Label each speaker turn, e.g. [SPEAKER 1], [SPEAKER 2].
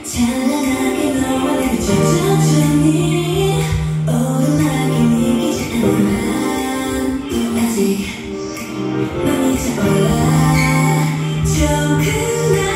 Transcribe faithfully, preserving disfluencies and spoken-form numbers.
[SPEAKER 1] 찬란하게 너와 내가 천천히 오르막이 믿기지 않아 아직 넌 이제 올라 조금